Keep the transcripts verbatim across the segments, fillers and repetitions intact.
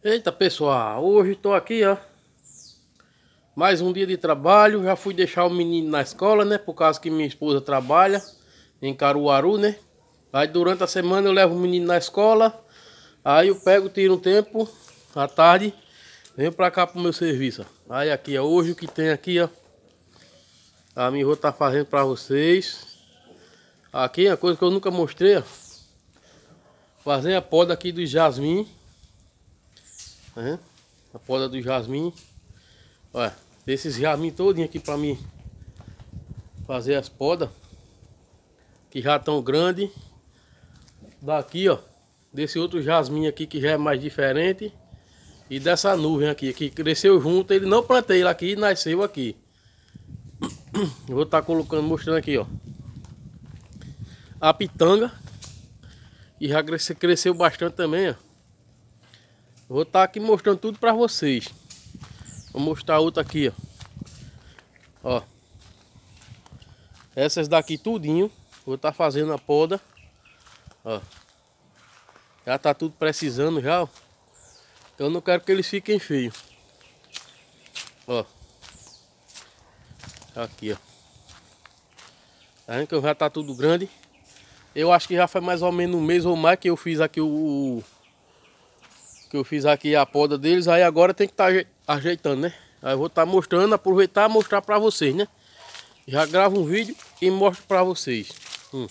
Eita pessoal, hoje estou aqui, ó. Mais um dia de trabalho. Já fui deixar o menino na escola, né? Por causa que minha esposa trabalha em Caruaru, né? Aí durante a semana eu levo o menino na escola. Aí eu pego, tiro um tempo à tarde, venho pra cá pro meu serviço. Aí aqui, ó, hoje o que tem aqui, ó. A minha avó tá fazendo pra vocês. Aqui é uma coisa que eu nunca mostrei, ó. Fazer a poda aqui do jasmim. Né? A poda do jasmim. Olha, esses jasmim todinho aqui pra mim fazer as podas, que já estão grandes. Daqui, ó, desse outro jasmim aqui que já é mais diferente. E dessa nuvem aqui, que cresceu junto. Ele não plantei ele aqui, nasceu aqui. Eu vou estar colocando, mostrando aqui, ó, a pitanga. E já cresceu, cresceu bastante também, ó. Vou estar aqui mostrando tudo pra vocês. Vou mostrar outra aqui, ó. Ó. Essas daqui tudinho. Vou estar fazendo a poda. Ó. Já tá tudo precisando já, ó. Eu não quero que eles fiquem feios. Ó. Aqui, ó. Tá vendo que já tá tudo grande. Eu acho que já foi mais ou menos um mês ou mais que eu fiz aqui o... Que eu fiz aqui a poda deles. Aí agora tem que estar tá ajeitando, né? Aí eu vou estar tá mostrando, aproveitar e mostrar pra vocês, né? Já gravo um vídeo e mostro pra vocês. Hum.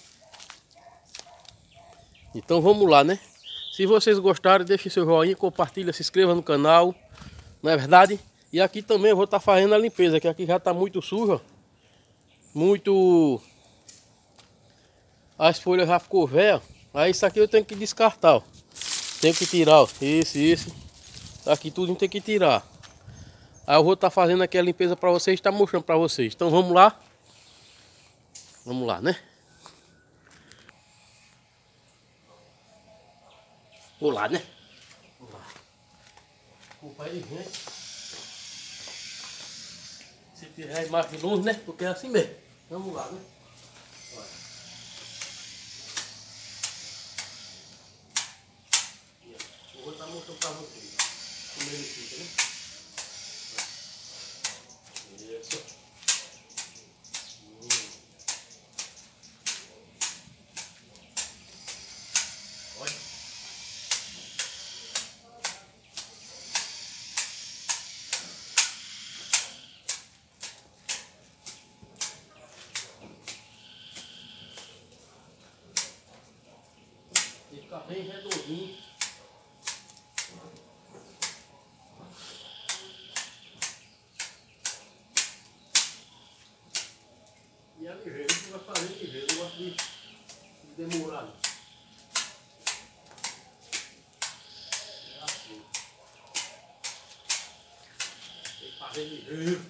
Então vamos lá, né? Se vocês gostaram, deixem seu joinha, compartilha, se inscreva no canal. Não é verdade? E aqui também eu vou estar tá fazendo a limpeza, que aqui já está muito sujo, ó. Muito... As folhas já ficou velhas. Aí isso aqui eu tenho que descartar, ó. Tenho que tirar, ó. Esse, esse. Aqui tudo tem que tirar. Aí eu vou estar tá fazendo aqui a limpeza para vocês, tá mostrando para vocês. Então vamos lá. Vamos lá, né? Vou lá, né? Vamos lá. Desculpa aí, gente. Se tiver a imagem longe, né? Porque é assim mesmo. Vamos lá, né? Olha. Eu vou estar mostrando para vocês, ó, como ele fica, né? Isso. Hum. Olha. Ele fica bem redondinho. E é ligeiro, isso vai fazer ligeiro, eu gosto de, de demorar. É assim. Tem que fazer ligeiro.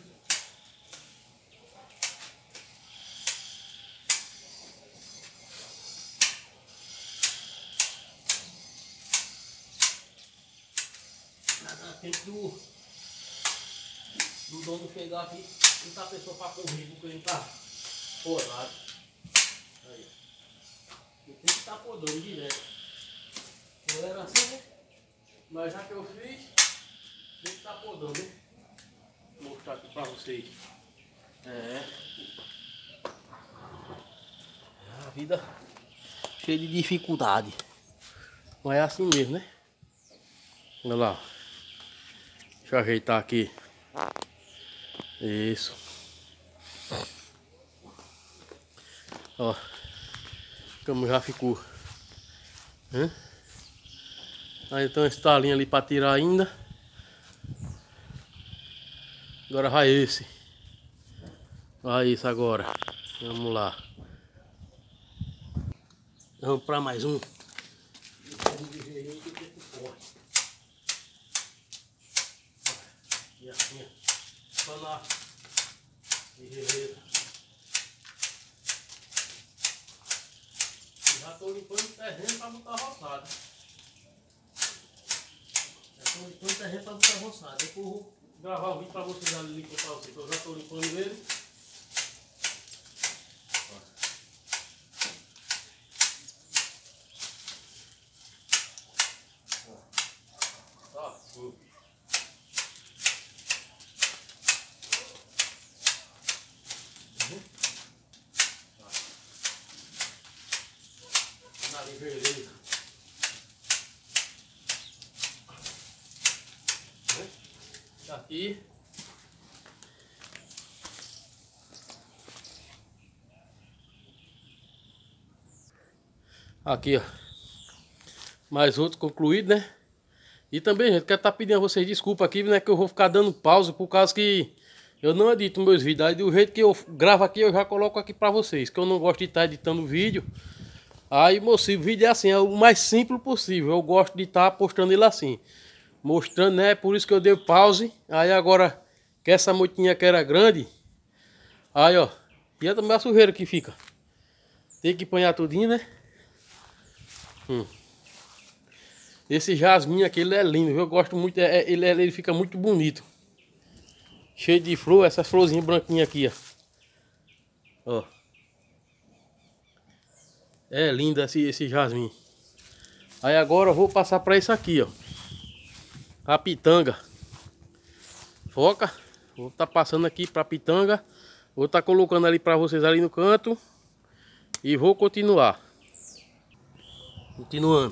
Nada tempo do, do dono chegar aqui e tá a pessoa para correr, porque ele tá podado. Aí. E tem que estar podando direto. Eu era assim, né? Mas já que eu fiz, tem que estar podando, né? Vou mostrar aqui pra vocês. É. A vida cheia de dificuldade. Mas é assim mesmo, né? Olha lá. Deixa eu ajeitar aqui. Isso. Ó, como já ficou. Hã? Aí tem uma estalinha ali para tirar ainda. Agora vai esse. Vai isso agora. Vamos lá. Vamos para mais um. E assim, ó. Lá. Já estou limpando o terreno para botar roçada. Já estou limpando o terreno para botar roçada. Depois eu vou gravar o vídeo para vocês ali para vocês. Eu já estou limpando ele. Ó. Ó. Hum. Uhum. Tá. Na livreira. Aqui. Aqui, ó. Mais outro concluído, né? E também, gente, quero estar tá pedindo a vocês desculpa aqui, né? Que eu vou ficar dando pausa por causa que eu não edito meus vídeos. Aí do jeito que eu gravo aqui, eu já coloco aqui pra vocês. Que eu não gosto de estar tá editando vídeo. Aí, moço, o vídeo é assim, é o mais simples possível. Eu gosto de estar tá postando ele assim. Mostrando, né? Por isso que eu dei pause. Aí agora, que essa moitinha que era grande. Aí, ó. E é também a sujeira que fica. Tem que apanhar tudinho, né? Hum. Esse jasmim aqui, ele é lindo, eu gosto muito, é, ele, ele fica muito bonito. Cheio de flor, essas florzinhas branquinhas aqui, ó. Ó. É lindo esse, esse jasmim. Aí agora eu vou passar para isso aqui, ó. A pitanga. Foca. Vou estar tá passando aqui para pitanga. Vou estar tá colocando ali para vocês ali no canto. E vou continuar. Continuando.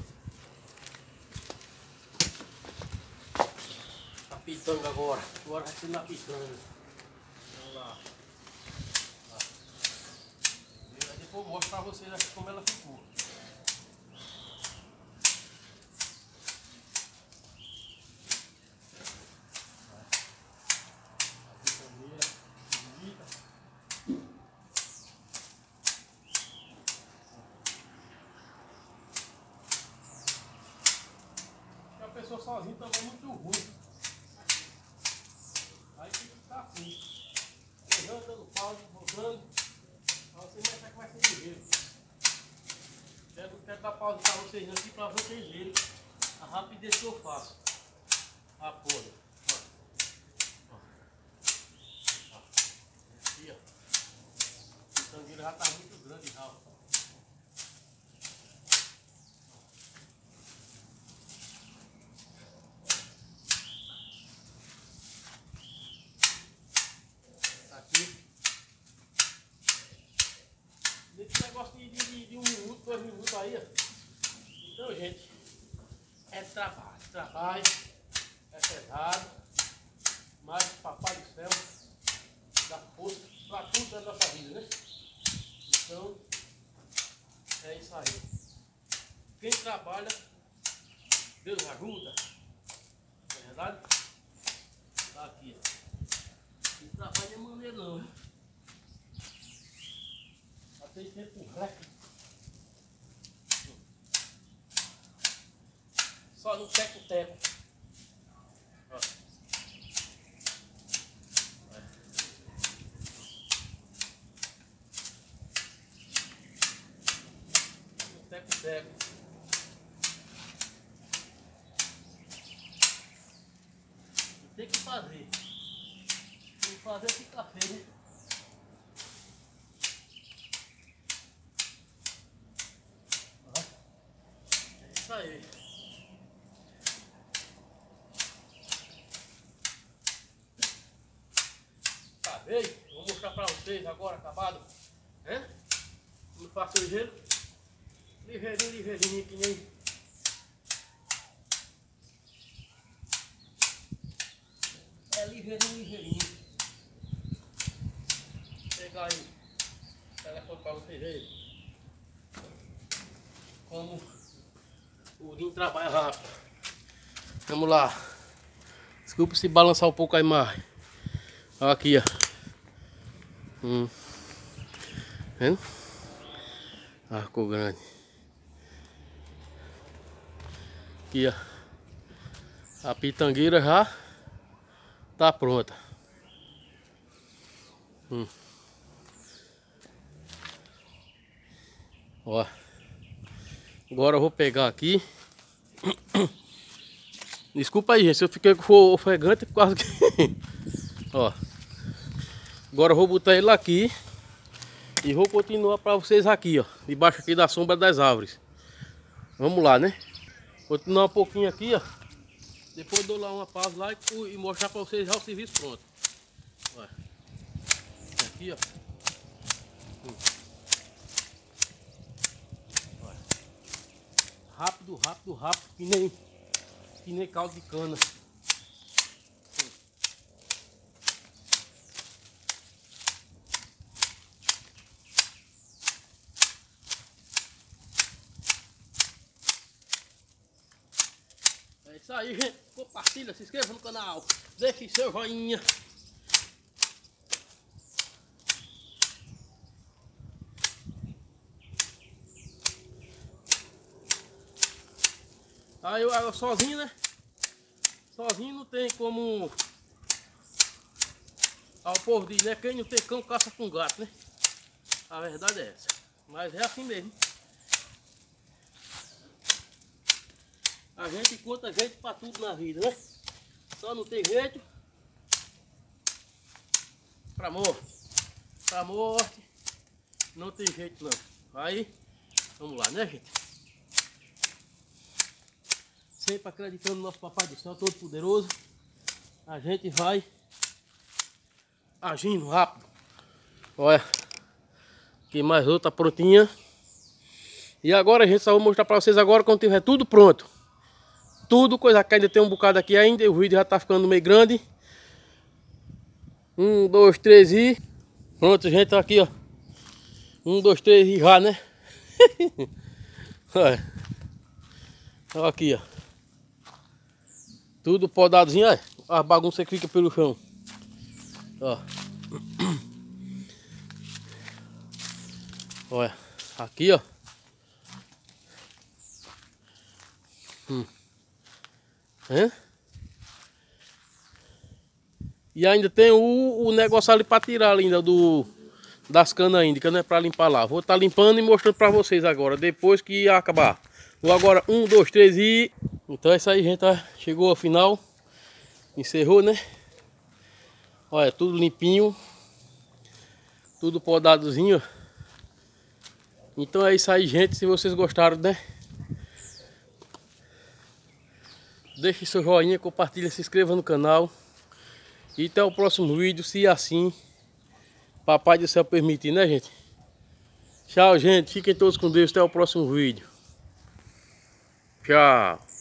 A pitanga agora. Agora vai ser na pitanga. Vamos lá. Aí depois eu mostro pra vocês aqui como ela ficou. A pitangueira bonita. A pessoa sozinha também é muito ruim. Aí tem que ficar assim. Errando, dando pause, voltando. Pra você mostrar que vai ser ligeiro. Quero, quero dar pausa pra vocês aqui pra vocês verem a rapidez que eu faço. A poda. Ó. Ó. Aqui, ó. A pitangueira já tá muito grande já, ó. Esse negócio de, de, de um minuto, dois minutos aí, ó. Então, gente, é trabalho. Trabalho é pesado, mas papai do céu dá força pra tudo da nossa vida, né? Então, é isso aí. Quem trabalha, Deus ajuda. Não é verdade? Tá aqui, ó. Quem trabalha é maneiro não, né? Tem tempo recorde. Só no teco-teco. Ó. No teco-teco. Tem que fazer. Tem que fazer ficar feio, né? Isso aí. Acabei. Vou mostrar pra vocês agora, acabado. Né? Como faço ligeiro. Ligeirinho, ligeirinho, que nem. É ligeirinho, ligeirinho. Vou pegar aí o telefone pra vocês verem. Como o Dinho trabalha rápido. Vamos lá. Desculpa se balançar um pouco a imagem. Aqui, ó. Hum. Vendo? Ah, ficou grande. Aqui, ó. A pitangueira já tá pronta. Hum. Ó. Agora eu vou pegar aqui. Desculpa aí, gente, se eu fiquei ofegante por causa que... Ó. Agora eu vou botar ele aqui. E vou continuar para vocês aqui, ó. Debaixo aqui da sombra das árvores. Vamos lá, né? Continuar um pouquinho aqui, ó. Depois dou lá uma pausa lá e, e mostrar pra vocês já o serviço pronto. Olha. Aqui, ó. Hum. Olha. Rápido, rápido, rápido, que nem, que nem caldo de cana. É isso aí, gente. Compartilha, se inscreva no canal, deixe seu joinha. Aí eu, eu sozinho, né? Sozinho não tem como. Ah, o povo diz, né? Quem não tem cão caça com gato, né? A verdade é essa. Mas é assim mesmo. A gente encontra jeito pra tudo na vida, né? Só não tem jeito pra morte. Pra morte não tem jeito não. Aí, vamos lá, né, gente? Sempre acreditando no nosso Papai do Céu Todo Poderoso, a gente vai agindo rápido. Olha, aqui mais outra prontinha. E agora a gente só vou mostrar pra vocês agora quando tiver tudo pronto. Tudo, coisa que ainda tem um bocado aqui ainda, o vídeo já tá ficando meio grande. Um, dois, três e... Pronto, gente, tá aqui, ó. Um, dois, três e já, né? Olha. Olha aqui, ó. Tudo podadozinho, olha. A bagunça que fica pelo chão. Ó. Olha. Aqui, ó. Hum. É? E ainda tem o, o negócio ali para tirar ainda do das canas ainda, que não é para limpar lá. Vou estar tá limpando e mostrando para vocês agora, depois que acabar. Vou agora um, dois, três e... Então é isso aí, gente. Ó. Chegou ao final. Encerrou, né? Olha, tudo limpinho. Tudo podadozinho. Então é isso aí, gente. Se vocês gostaram, né? Deixe seu joinha, compartilha, se inscreva no canal. E até o próximo vídeo, se assim Papai do Céu permitir, né, gente? Tchau, gente. Fiquem todos com Deus. Até o próximo vídeo. Tchau.